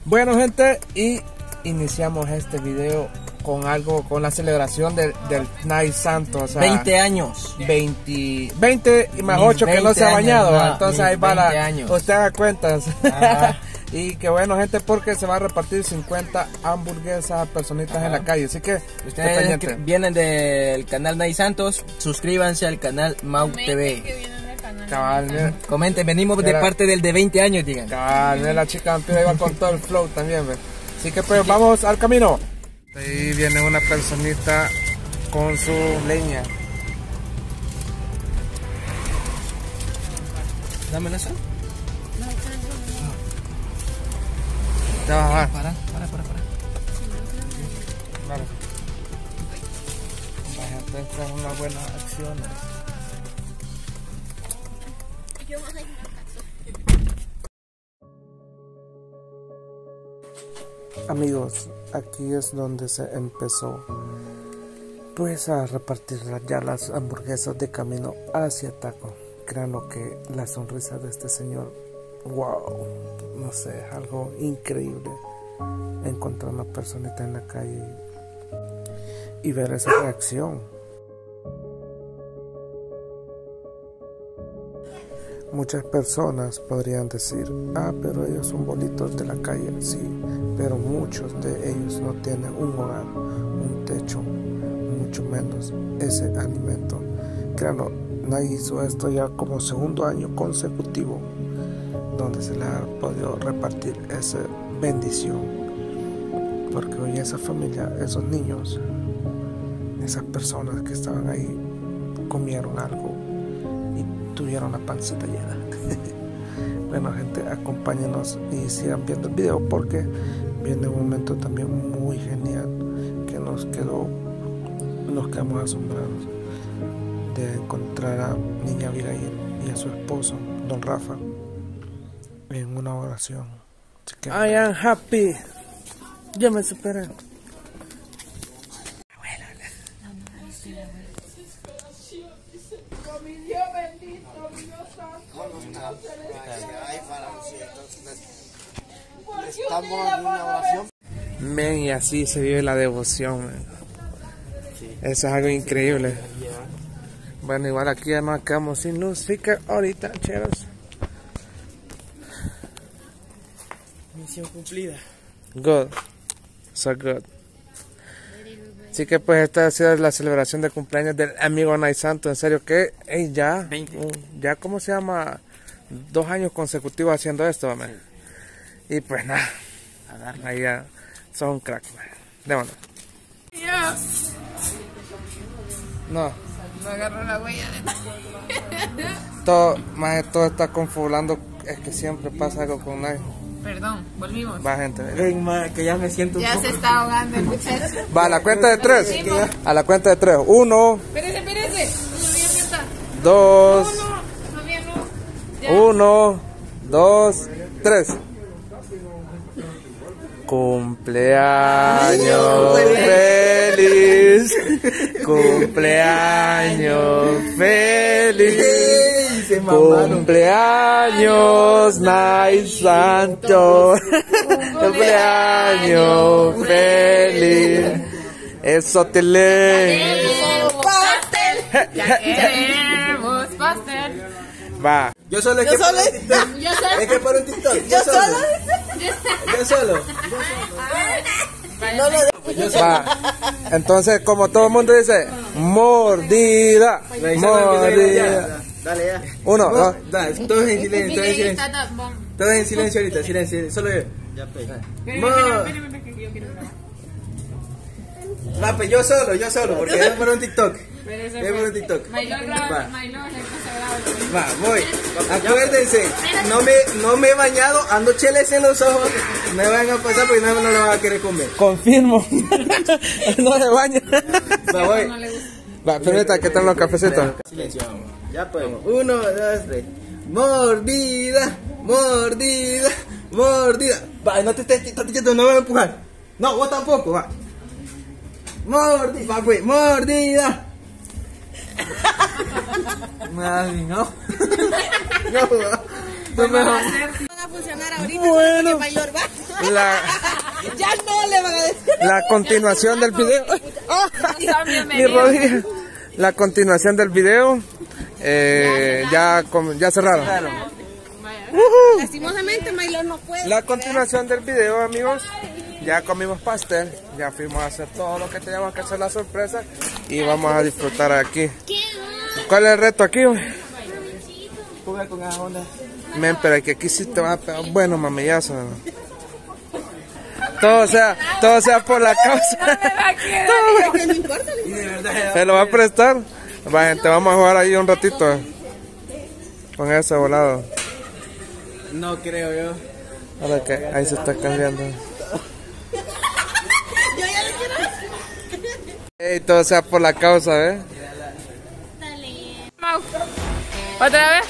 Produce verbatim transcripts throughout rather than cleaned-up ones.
Bueno, gente, y iniciamos este video con algo, con la celebración del, del Night Santo, o sea, veinte años. veinte, veinte y más ocho que no se ha bañado, años, no, entonces ahí va la, años. usted haga cuentas. Y que bueno, gente, porque se va a repartir cincuenta hamburguesas a personitas Ajá. en la calle, así que ustedes que vienen del canal Night Santos, suscríbanse al canal Mau T V. Cabal, comenten, venimos de parte del de veinte años, digan. Cabal, la chica vampira iba con todo el flow también, ¿ves? Así que pues vamos al camino. Ahí viene una personita con su leña. Dame la sal. Ya va, va. Para, para, para, para. Vale. La gente está en una buena acción. Amigos, aquí es donde se empezó pues a repartir ya las hamburguesas de camino hacia Taco. Créanlo que la sonrisa de este señor, wow, no sé, algo increíble encontrar una personita en la calle y, y ver esa reacción. Muchas personas podrían decir, ah, pero ellos son bonitos de la calle, sí, pero muchos de ellos no tienen un hogar, un techo, mucho menos ese alimento. Créanlo, nadie hizo esto ya como segundo año consecutivo, donde se le ha podido repartir esa bendición, porque hoy esa familia, esos niños, esas personas que estaban ahí, comieron algo y tuvieron la pancita llena. Bueno, gente, acompáñenos y sigan viendo el video porque viene un momento también muy genial que nos quedó, nos quedamos asombrados de encontrar a Niña Abigail y a su esposo, Don Rafa, en una oración. Así que, I am happy. Yo me superé. Estamos en una oración. Men, y así se vive la devoción, men. Sí. Eso es algo increíble. Yeah. Bueno, igual aquí además quedamos sin luz, así que ahorita, cheros. Misión cumplida. Good. So good. Así que pues esta ha sido la celebración de cumpleaños del amigo Night Santo. En serio que, hey, ya, veinte. ya, ¿cómo se llama? Dos años consecutivos haciendo esto, man. Y pues nada, ahí ya son un crack, man. Démoslo. Yeah. No. No agarró la huella de todo, más todo está confabulando, es que siempre pasa algo con nadie. Perdón, volvimos. Va, gente. Ven, ma, que ya me siento un ya poco. se está ahogando el muchacho. Va, a la cuenta de tres. Sí, a la cuenta de tres. Uno. Espérese, espérese. Todavía falta. Dos. No, no, todavía no. Ya. Uno, dos, tres. Cumpleaños feliz, cumpleaños feliz, cumpleaños Night Santo, cumpleaños feliz. Eso te lee. Ya queremos pastel. Va. Yo solo es Yo que solo por un TikTok. Yo solo. Es que por un TikTok. Yo, Yo solo. solo. Yo solo. No lo Yo Va. Entonces, como todo el mundo dice, mordida, mordida. Dale, ya. Uno, no, dos. Dale, todos en silencio, todos en silencio. Está tan bon. Todos en silencio ahorita, silencio, solo yo. Ya, pe. Espérame, espérame, espérame, que yo quiero grabar. Va, pe, yo solo, yo solo, porque es por un TikTok. Espérese, Es por un TikTok. Maylor Va. graba, Maylor le pasa grabando. Va, voy. Acuérdense, no me, no me he bañado, ando cheles en los ojos. Me van a pasar porque no me lo van a querer comer. Confirmo. No se baña. Va, voy. No le gusta. Va, permita que están los cafecitos. Silencio, vamos. Ya podemos. Uno, dos, tres. Mordida, mordida, mordida. Va, no te estés, no te no me voy a empujar. No, vos tampoco, va. Mordida, va, pues, mordida. Mami, no. No, no, Vamos a hacer funcionar ahorita. Bueno, Porque Maylor va. la, Ya no le van a decir. la continuación del video. Mi rodilla. La continuación del video. Eh, ya, com- ya cerraron. Uh-huh. Lastimosamente Maylor no puede. La continuación del video, amigos. Ya comimos pastel. Ya fuimos a hacer todo lo que teníamos que hacer, la sorpresa. Y vamos a disfrutar aquí. ¿Cuál es el reto aquí? Jugar con esa onda. Men, pero que aquí sí te va a pegar bueno mamillazo. Todo sea, todo sea por la causa. Que no importa. Y de verdad. Se lo va a prestar. Va, gente, vamos a jugar ahí un ratito. Con ese volado. No creo yo. Ahora que ahí se está cambiando. Ey, todo sea por la causa, ¿eh? Mau. ¿Otra vez?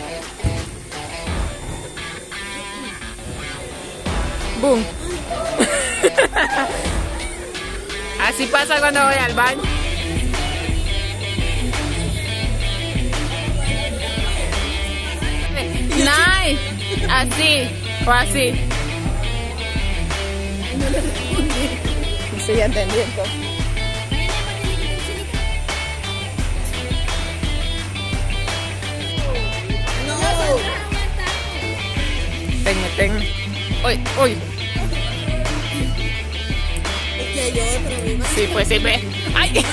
Boom. Así pasa cuando voy al baño. Nice. Así o así. Sí, ya entendí entonces. Tenme, tenme. Uy, uy. Que hay otro, ¿verdad? Sí, pues sí, ve. ¡Ay!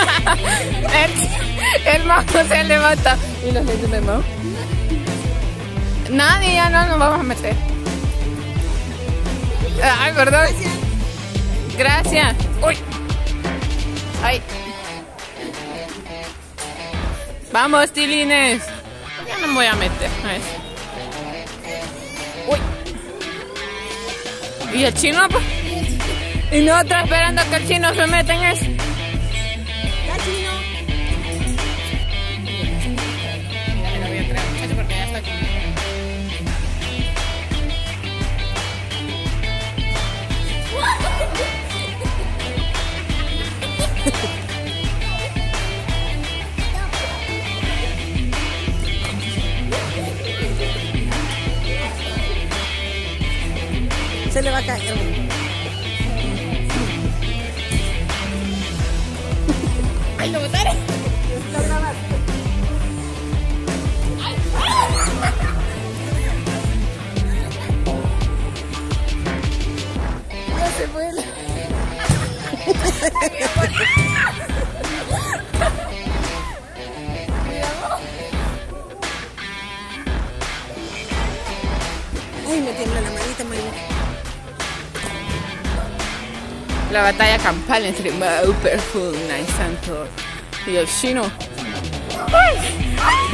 el, el Mau se levanta. ¿Y los lentes del Mau? Nadie, ya no nos vamos a meter. Ay, perdón. Gracias. Uy. Ay. Vamos, tilines. Ya no me voy a meter. A ver. Uy. ¿Y el chino, pues? Y nosotros esperando que el chino se meta en eso. Ya, chino. Mira, le voy a traer muchacho porque ya está conmigo. Se le va a caer. ¡Ay, lo botaron! Ya se fue. Ay, me tiembla la manita, Maylor. La batalla campal entre Mau, Perful, Nice Santo y el chino. ¡Ay!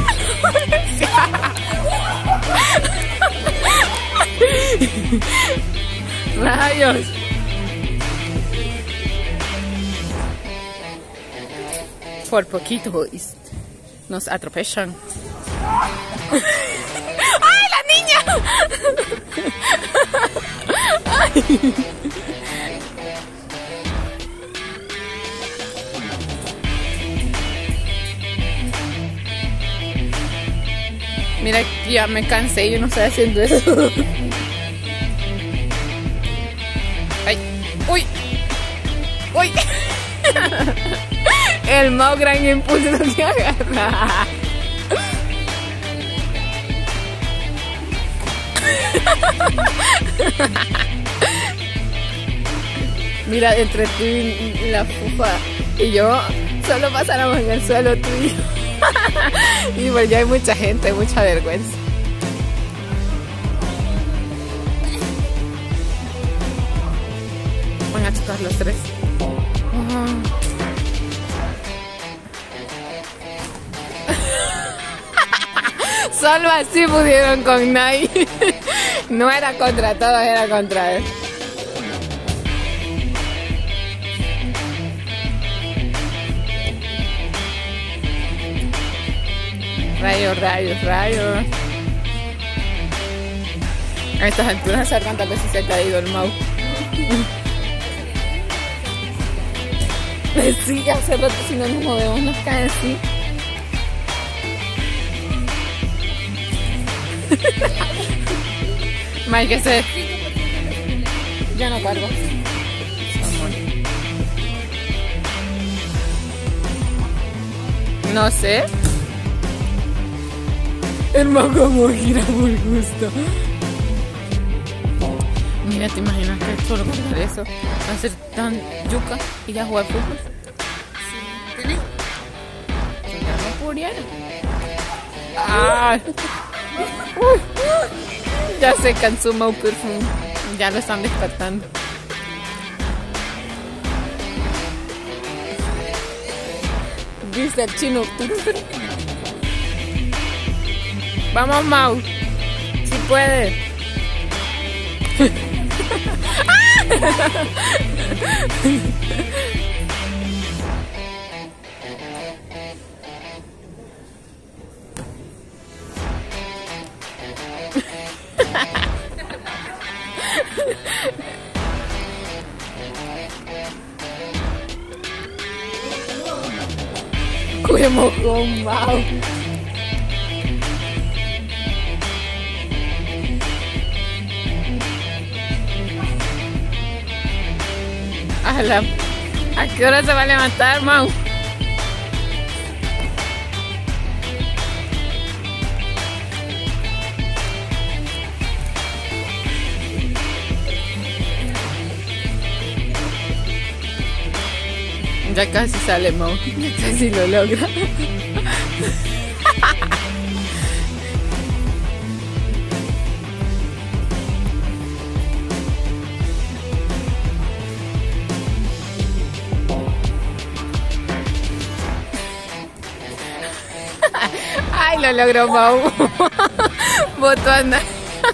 ¡Rayos! Por poquito nos atropellan. ¡Ay, la niña! ¡Ay! Mira, ya me cansé, yo no estoy haciendo eso. Ay, uy, uy. El Mau gran impulso que agarra. Mira, entre tú y la fufa y yo solo pasáramos en el suelo tú y yo. Y pues ya hay mucha gente, mucha vergüenza. Van a chocar los tres. Uh-huh. Solo así pudieron con Nai. No era contra todos, era contra él. Rayos, rayos, rayos. A estas alturas a saber cuántas veces se ha caído el Mau. Sí, hace rato si no nos movemos nos cae así. Más que se... Ya no cargo. No sé. El mago como gira por gusto. Mira, ¿te imaginas que solo cargar eso va a ser tan yuca y ya jugar fútbol? Sí. ¿Tenés? No puriera. Ah. Uy. Ya se cansó Mau Perfume. Ya lo están despertando. ¿Viste el chino? Vamos, Mau. Si puedes. Cuidemos con Mau. A, la... ¿A qué hora se va a levantar, Mau? Ya casi sale, Mau. Ya casi lo logra. Ay, lo logró, Mau. Botó a andar.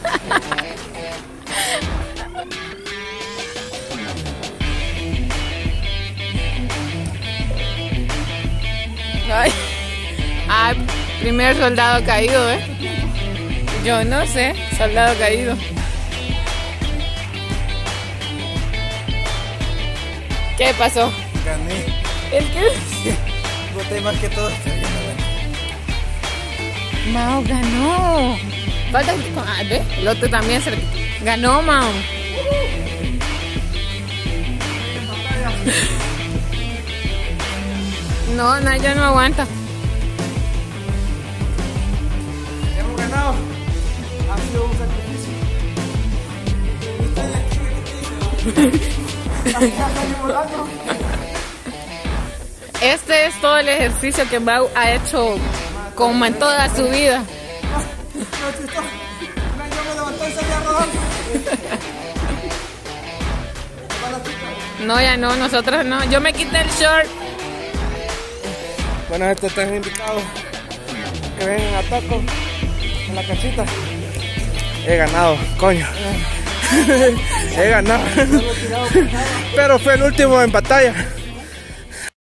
Ay. Ay, primer soldado caído, ¿eh? Yo no sé, soldado caído. ¿Qué pasó? Gané. ¿El qué? Boté más que todo. Mau ganó. Falta el... Ah, ¿ves? El otro también se... Ganó, Mau. No, no, ya no aguanta. Hemos ganado. Ha sido un sacrificio. Este es todo el ejercicio que Mau ha hecho como en toda su vida. No, ya no, nosotros no. Yo me quité el short. Bueno, estos están invitados que vengan a Taco en la casita. He ganado, coño. He ganado. Pero fue el último en batalla.